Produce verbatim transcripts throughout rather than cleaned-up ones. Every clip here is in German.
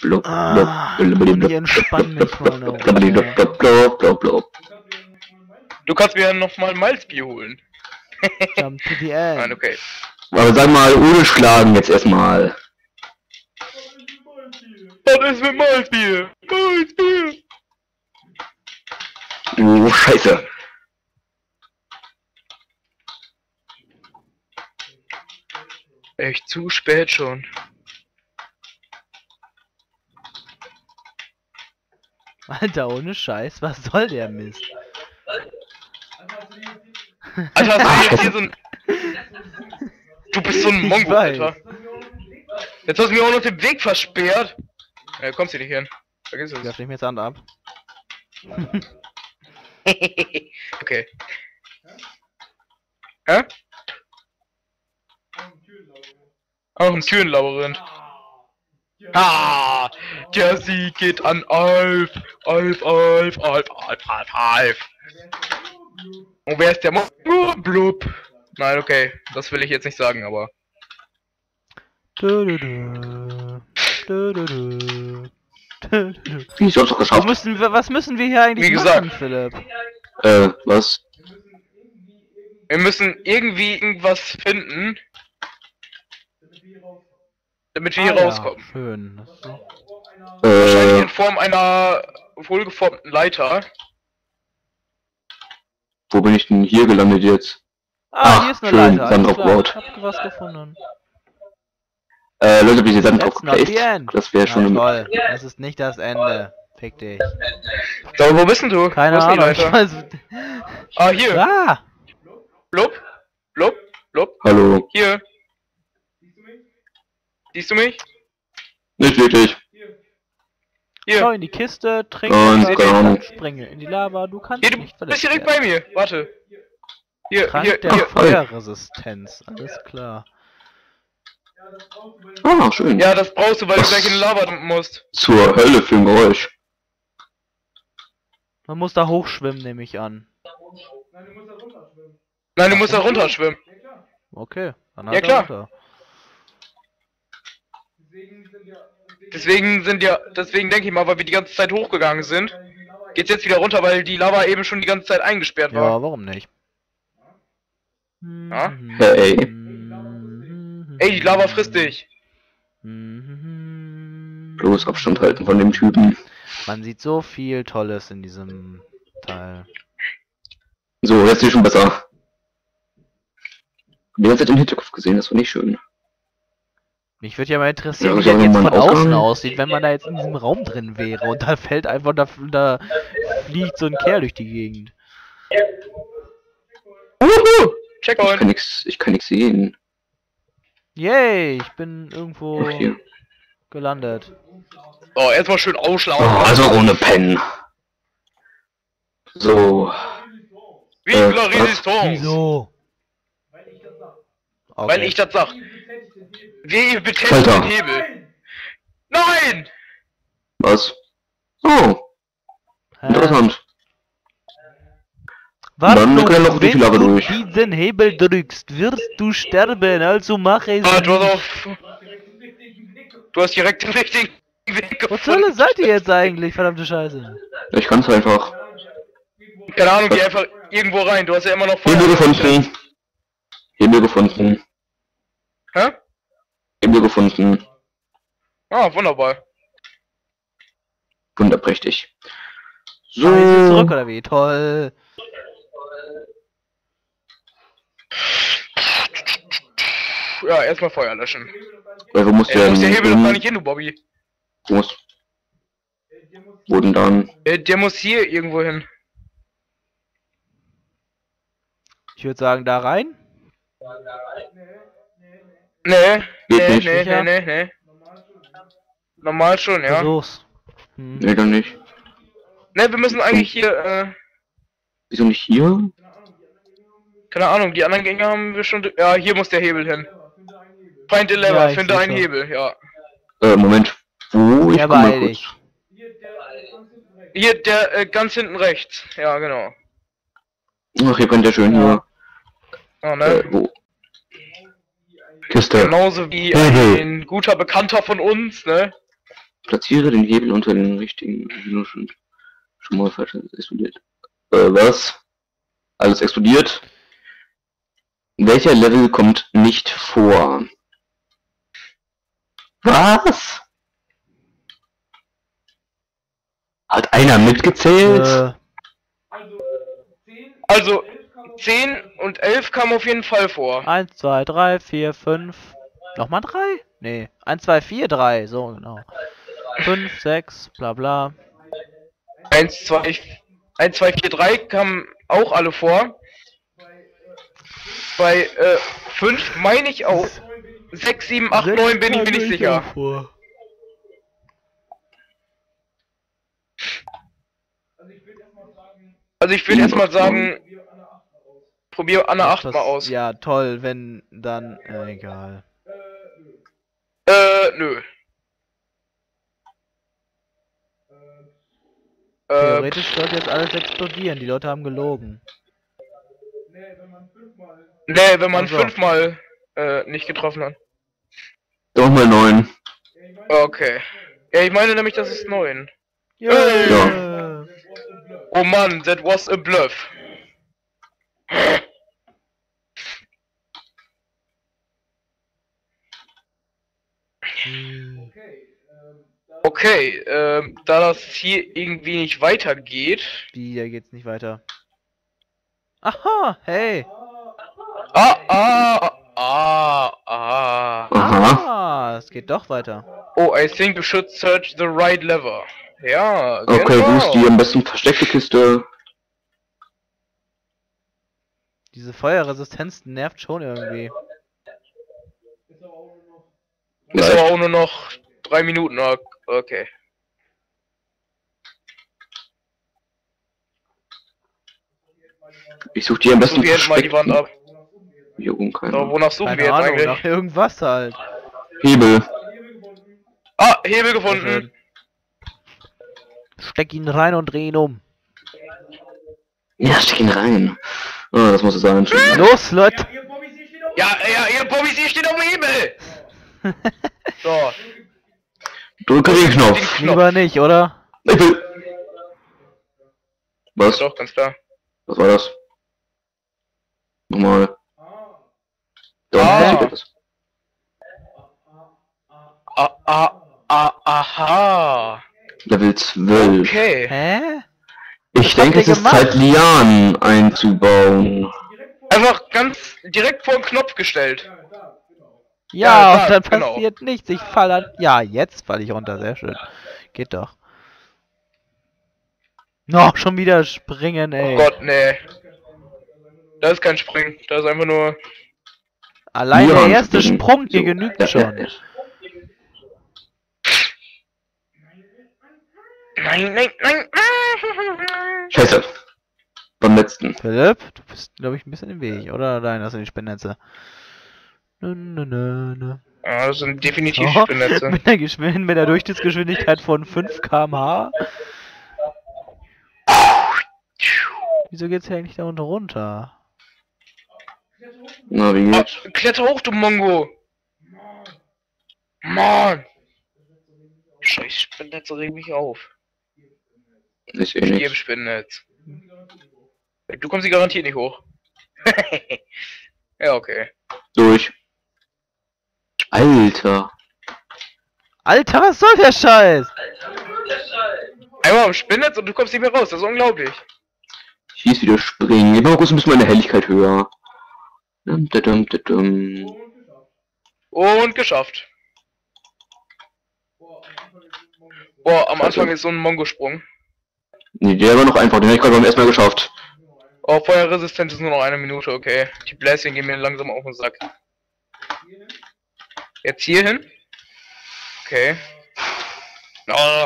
blub, Ah, blub, und ich entspann mich mal noch. blub, blub, blub, blub, blub. Du kannst mir ja nochmal ein Malzbier holen. Jump to the Nein, end. okay. Aber sag mal, ohne Schlagen jetzt erstmal. Was ist mit Malzbier? Malzbier! Du Scheiße. Echt zu spät schon. Alter, ohne Scheiß, was soll der Mist? Alter, hast du jetzt hier so ein... Du bist so ein Ich Mongo, weiß. Alter. Jetzt hast du mir auch noch den Weg versperrt. Ja, kommst du nicht hin. Vergiss Ich es. werf nicht mehr Sand ab. Okay. Hä? Auch ein Türenlabyrinth. Ah, der Sieg geht an Alf. Alf, Alf, Alf, Alf, Alf, Alf. Und wer ist der Mo... Blub. Nein, okay. Das will ich jetzt nicht sagen, aber... Du, du, du. Du, du, du. Du, du, du. Wie ich sonst noch Was geschafft? müssen wir, was müssen wir hier eigentlich Wie gesagt. machen, Philipp? Äh, was? Wir müssen irgendwie irgendwas finden, damit wir hier Ah, rauskommen. Ja, schön. Das ist so. Wahrscheinlich Äh, in Form einer wohlgeformten Leiter. wo bin ich denn hier gelandet jetzt? Ah, Ach, hier ist eine schön, Leiter. Sand Alles klar. aufgebaut. Ich hab was gefunden. Äh, Leute, hab ich jetzt Sand That's not the aufgeplaced? end. Das wäre schon... Na, im- toll. Das ist nicht das Ende. Fick dich. So, wo bist denn du? Keine wo ist die Ahnung. Ich Leiter? weiß. Ah, hier. Ah! Blub. Blub. Blub. Hallo. Hier. Siehst du mich? Nicht wirklich. Hier. Schau in die Kiste, trinke Und, was, keine Ahnung. springe in die Lava. Du kannst Hier, du nicht bist verletzt direkt werden. bei mir. Warte. Hier, Trank hier, der hier. Feuerresistenz. Alles klar. Ah, schön. Ja, das brauchst du, weil Was? du gleich in die Lava dumpen musst. Zur Hölle für ein Geräusch. Man muss da hochschwimmen, nehme ich an. Nein, du musst da runterschwimmen. Okay, dann Ja, halt klar. runter. Deswegen sind ja, deswegen denke ich mal, weil wir die ganze Zeit hochgegangen sind, geht's jetzt wieder runter, weil die Lava eben schon die ganze Zeit eingesperrt war. Ja, warum nicht? Ja? Hey. Ey, die Lava frisst dich. Bloß Abstand halten von dem Typen. Man sieht so viel Tolles in diesem Teil. So, jetzt ist schon besser. Die ganze Zeit im Hinterkopf gesehen, das war nicht schön. Mich würde ja mal interessieren, Ja, wie das soll jetzt man von Ausgang? außen aussieht, wenn man da jetzt in diesem Raum drin wäre und da fällt einfach, da, da fliegt so ein Kerl durch die Gegend. Uhu, Ich Checkpoint. kann nix, ich kann nix sehen. Yay, ich bin irgendwo Ach, hier. gelandet. Oh, erstmal schön Oh, ausschlagen. also ohne Pennen. So. Vive äh, la was? Resistance. Wieso? Okay. Weil ich das sag. Wir betätigen Alter. den Hebel. Nein! Was? Oh, Hä? interessant. Warte, Dann können wir noch durch die Lava wenn du durch. diesen Hebel drückst, wirst du sterben, also mach es Ah, du hast nicht. auf. Du hast direkt den richtigen Weg Was zur Hölle gefunden. seid ihr jetzt eigentlich, verdammte Scheiße? Ich kann's einfach. Keine Ahnung, geh einfach irgendwo rein. Du hast ja immer noch Hebel gefunden. Hebel gefunden. Hä? Hebel gefunden. Ah, wunderbar. Wunderprächtig. So. Ah, jetzt ist zurück, So. oder wie? Toll. Ja, erstmal Feuer löschen. Weil wo muss Ey, der da muss der denn Hebel doch gar hin? nicht hin, du Bobby. Wo muss... Wo denn dann? Der, der muss hier irgendwo hin. Ich würde sagen, da rein. Nee, Geht nee, nicht. nee, nee, Sicher? nee, nee. Normal schon, ja. Versuch's. Hm. Nee, dann nicht. Ne, wir müssen eigentlich hier, äh, Wieso nicht hier? keine Ahnung, die anderen Gänge haben wir schon. Ja, hier muss der Hebel hin. Find the lever, Ja, ich finde seh einen schon. Hebel, ja. Äh, Moment. Wo? Ich Ja, komm mal beeil kurz. dich. Hier, der, äh, ganz hinten rechts. Ja, genau. Ach, hier brennt ja schön Ja. Oh, ne? hier. Äh, wo? Kiste. Genauso wie Hebel. ein guter Bekannter von uns, ne? Platziere den Hebel unter den richtigen. Schon, schon mal falsch explodiert. Äh, was? Alles explodiert. Welcher Level kommt nicht vor? Was? Hat einer mitgezählt? Äh, Also, zehn und elf kam auf jeden Fall vor. eins, zwei, drei, vier, fünf. Nochmal drei? Nee. eins, zwei, vier, drei. So, genau. fünf, sechs, bla bla. eins, zwei, eins, zwei, vier, drei kamen auch alle vor. Bei äh, fünf meine ich auch. sechs, sieben, acht, neun bin ich mir nicht sicher. Vor. Also ich würde erstmal sagen, probier Anna acht Das- mal aus. Ja, toll, wenn dann. Äh, egal. Äh, nö. Äh, Theoretisch sollte jetzt alles explodieren. Die Leute haben gelogen. nee, wenn man Ach so. fünfmal äh, nicht getroffen hat. Doch mal neun. Okay. Ja, ich meine nämlich, das ist neun. Ja. Oh Mann, that was a bluff. Okay, ähm, da das hier irgendwie nicht weitergeht. Wie, da geht's nicht weiter. Aha, hey. Ah, ah, ah, ah. Aha. Ah, es geht doch weiter. Oh, I think you should search the right lever. Ja, Okay, genau. wo ist die am besten versteckte Kiste? Diese Feuerresistenz nervt schon irgendwie. Ist aber auch nur noch drei Minuten. ah, Okay. Ich suche die am besten Such jetzt mal die Wand ab. Hier oben So, keine. wonach suchen Keine wir jetzt Ahnung, eigentlich? nach irgendwas halt. Hebel. Ah, Hebel Sehr gefunden. schön. Steck ihn rein und dreh ihn um. Ja, steck ihn rein. Ah, das muss es sein. Los, Leute! Ja, ja, ihr Bobbys, hier steht auf dem Hebel. So. Drücke den Knopf. Lieber nicht, oder? Ich will. Was? Doch, ganz klar. Was war das? Nochmal. Da Ah. unten passiert etwas. Ah, ah, ah, aha. Level zwölf. Okay. Hä? Ich Was denke, habt es ihr ist gemacht? Zeit, Lianen einzubauen. Einfach ganz direkt vor den Knopf gestellt. Ja, Ja, und da, dann genau. passiert nichts. Ich fall an. Ja, jetzt falle ich runter. Sehr schön. Geht doch. Noch schon wieder springen, ey. Oh Gott, nee. Da ist kein Springen. Da ist einfach nur. Allein der Lianen erste springen. Sprung hier So. genügt Ja, schon. ja, ja. Nein, nein, nein. nein. Scheiße. Beim letzten. Philipp, du bist, glaube ich, ein bisschen im Weg, oder? Nein, das sind die Spinnnetze. Nö, nö, nö, nö. Ja, das sind definitiv Oh, Spinnnetze. mit der Geschwind mit der Durchschnittsgeschwindigkeit von fünf Kilometer pro Stunde. Wieso geht's hier eigentlich da unten runter? Na, wie Ah, geht's? kletter hoch, du Mongo. Mann. Scheiß Spinnnetze regen mich auf. Ist eh Ich gebe nichts. Spinnnetz. Du kommst sie garantiert nicht hoch. Ja, okay. Durch. Alter. Alter, was soll der Scheiß? Einmal am Spinnnetz und du kommst nicht mehr raus. Das ist unglaublich. Hieß wieder springen. Jetzt mal kurz ein bisschen meine Helligkeit höher. Dum, dum, dum, dum. Und geschafft. Boah, am Anfang ist so ein Mongo-Sprung. Nee, der war noch einfach. Den habe ich gerade beim ersten Mal geschafft. Oh, Feuerresistenz ist nur noch eine Minute, okay. Die Bläschen gehen mir langsam auf den Sack. Jetzt hier hin. Okay. Oh.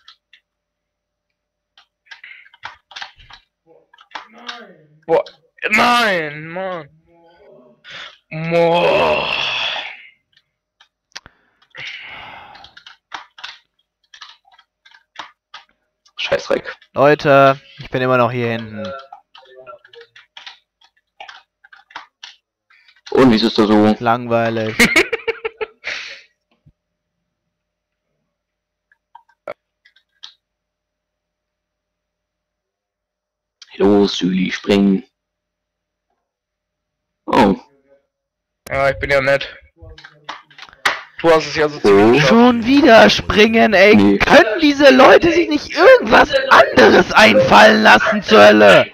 Boah. Nein, Mann. Boah. Scheißdreck. Leute, ich bin immer noch hier hinten. Und wie ist es da so? Langweilig. Los, Juli, springen. Oh. Ja, ich bin ja nett. Du hast es ja so Oh. ziemlich geschafft. Schon wieder springen, ey. Nee. Können diese Leute sich nicht irgendwas anderes einfallen lassen zur Hölle?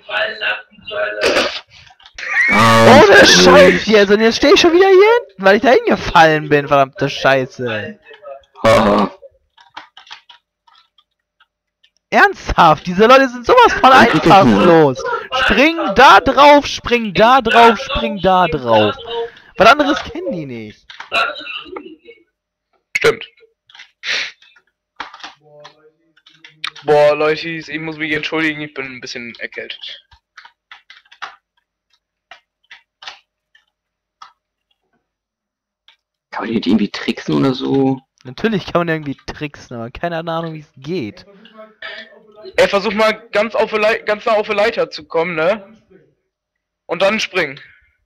Ah, Ohne Scheiß jetzt. Und jetzt stehe ich schon wieder hier hinten, weil ich da hingefallen bin, verdammte Scheiße. Haha. Ernsthaft, diese Leute sind sowas von einfallslos. Spring da drauf, spring da drauf, spring da drauf. Was anderes kennen die nicht. Stimmt. Boah, Leute, ich muss mich entschuldigen, ich bin ein bisschen erkältet. Kann man die irgendwie tricksen oder so? Natürlich kann man irgendwie tricksen, aber keine Ahnung, wie es geht. Ey, versuch mal ganz auf die Lei- ganz nah auf die Leiter zu kommen, ne? Und dann springen.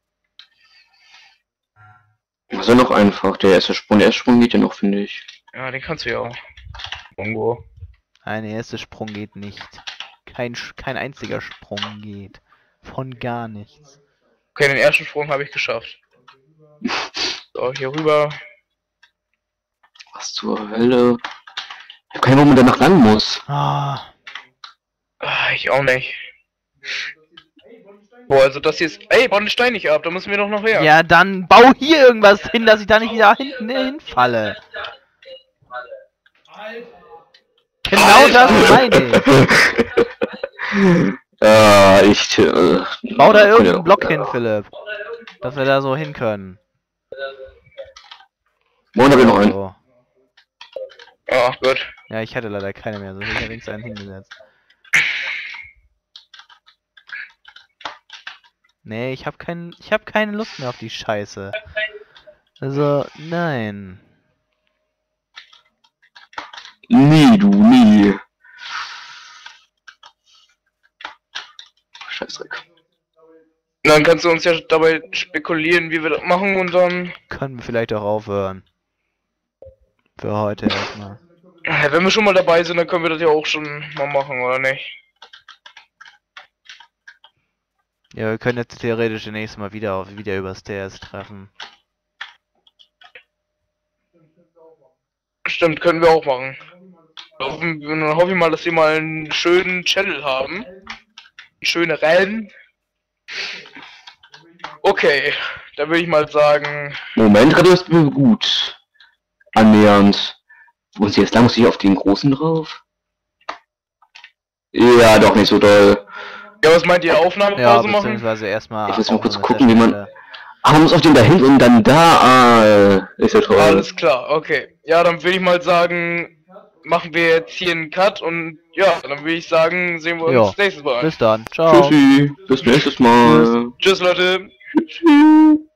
Also noch einfach, der erste Sprung, der erste Sprung geht ja noch, finde ich. Ja, den kannst du ja auch. Bongo. Ein erster Sprung geht nicht. Kein, Sch- kein einziger Sprung geht. Von gar nichts. Okay, den ersten Sprung habe ich geschafft. So, hier rüber. Was zur Hölle? Ich hab keinen, wo man danach lang muss. Ah, Ah, ich auch nicht. Boah, also das hier ist... Ey, bau den Stein nicht ab, da müssen wir doch noch her. ja, dann bau hier irgendwas hin, dass ich da nicht wieder hinten hinfalle. Genau das meine ich. Ja, ich... Äh, Bau da irgendeinen ja, Block ja. hin, Philipp. Dass wir da so hin können. Morgen habe ich noch einen. So. Ja, gut. Ja, ich hatte leider keine mehr, so hätte ich ja wenigstens einen hingesetzt. Nee, ich hab keinen. Ich hab keine Lust mehr auf die Scheiße. Also, nein. Nie, du, nie. Scheißdreck. Dann kannst du uns ja dabei spekulieren, wie wir das machen und dann... Können wir vielleicht auch aufhören. Für heute erstmal. Ja, wenn wir schon mal dabei sind, dann können wir das ja auch schon mal machen, oder nicht? Ja, wir können jetzt theoretisch nächstes Mal wieder auf wieder über Stairs treffen. Stimmt, können wir auch machen. Hoffen, dann hoffe ich mal, dass wir mal einen schönen Channel haben. Schöne Rennen. Okay, dann würde ich mal sagen... Moment, gerade ist mir gut. Annähernd. Muss ich jetzt lang? Muss ich auf den großen drauf? Ja, doch nicht so doll. Ja, was meint ihr? Aufnahmepause Ja, machen? beziehungsweise erstmal. Ich muss mal auch kurz an gucken, der wie man- Stelle. Ah, man muss auf den da hin und dann da. Ah, ist ja toll. Alles klar, okay. Ja, dann würde ich mal sagen, machen wir jetzt hier einen Cut und ja, dann würde ich sagen, sehen wir uns Jo. nächstes Mal. Bis dann. Ciao. Tschüssi. Bis nächstes Mal. Tschüss, Leute. Tschüss.